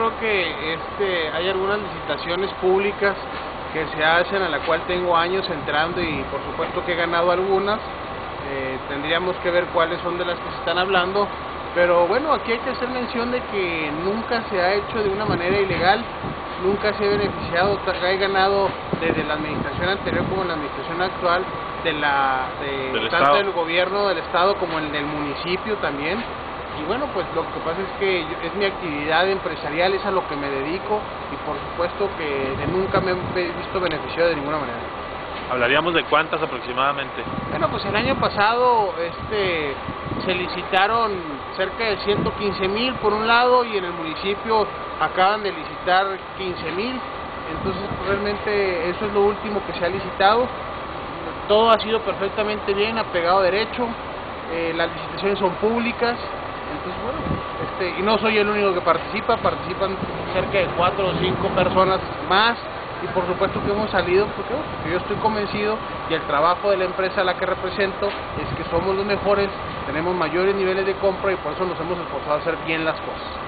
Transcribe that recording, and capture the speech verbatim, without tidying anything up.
creo que este hay algunas licitaciones públicas que se hacen, a la cual tengo años entrando y por supuesto que he ganado algunas. Eh, tendríamos que ver cuáles son de las que se están hablando, pero bueno, aquí hay que hacer mención de que nunca se ha hecho de una manera ilegal, nunca se ha beneficiado, he ganado desde la administración anterior como en la administración actual, de la de del tanto estado. del gobierno del estado como el del municipio también. Y bueno, pues lo que pasa es que yo, es mi actividad empresarial, es a lo que me dedico y por supuesto que nunca me he visto beneficiado de ninguna manera. ¿Hablaríamos de cuántas aproximadamente? Bueno, pues el año pasado este, se licitaron cerca de ciento quince mil por un lado y en el municipio acaban de licitar quince mil, entonces pues, realmente eso es lo último que se ha licitado. Todo ha sido perfectamente bien, apegado a derecho, eh, las licitaciones son públicas, entonces bueno, este, y no soy el único que participa, participan cerca de cuatro o cinco personas más. Y por supuesto que hemos salido porque, porque yo estoy convencido y el trabajo de la empresa a la que represento es que somos los mejores, tenemos mayores niveles de compra y por eso nos hemos esforzado a hacer bien las cosas.